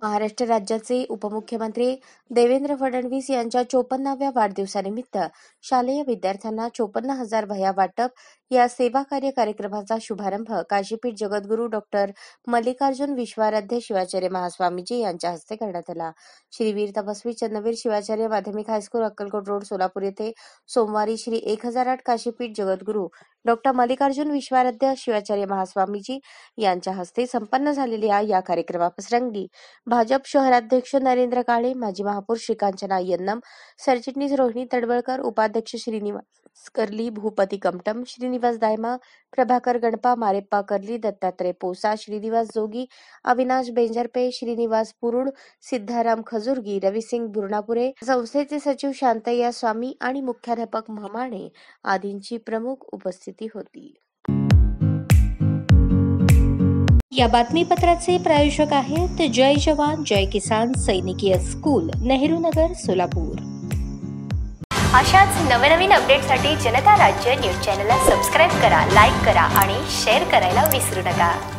महाराष्ट्र राज्याचे उपमुख्यमंत्री देवेंद्र फडणवीस यांच्या 54व्या वाढदिवसानिमित्त शालेय विद्यार्थ्यांना 54,000 वह्या वाटप या सेवाकार्य कार्यक्रमाचा शुभारंभ काशीपीठ जगद्गुरू डॉक्टर मल्लिकार्जुन विश्वाराध्य शिवाचार्य महास्वामीजी यांच्या हस्ते करण्यात आला। श्री वीर तपस्वी चन्नवीर शिवाचार्य माध्यमिक हायस्कूल अक्कलकोट रोड सोलापूर येथे सोमवारी श्री 1008 काशीपीठ जगद्गुरू डॉक्टर मल्लिकार्जुन विश्वाराध्य शिवाचार्य महास्वामीजी यांच्या हस्ते संपन्न झालेल्या या कार्यक्रमाप्रसंगी भाजप शहराध्यक्ष नरेंद्र काळे, माजी महापौर श्रीकांचना यन्नम, सरचिटणीस रोहिणी तडवळकर, उपाध्यक्ष श्रीनिवास कर्ली, भूपती कमटम, श्रीनिवास दायमा, प्रभाकर गणपा, मारेप्पा कर्ली, दत्तात्रय पोसा, श्रीनिवास जोगी, अविनाश बेंजरपे, श्रीनिवास पुरुड, सिद्धाराम खजुर्गी, रविसिंग बुरणापुरे, संस्थेचे सचिव शांतय्या स्वामी आणि मुख्याध्यापक म्हमाणे आदींची प्रमुख उपस्थिती होती। या बातमीपत्राचे प्रायोजक आहेत जय जवान जय किसान सैनिकीय स्कूल, नेहरू नगर, सोलापूर। अशाच नवनवीन अपडेटसाठी जनता राज्य न्यूज चॅनलला सबस्क्राईब करा, लाईक करा आणि शेअर करायला विसरू नका।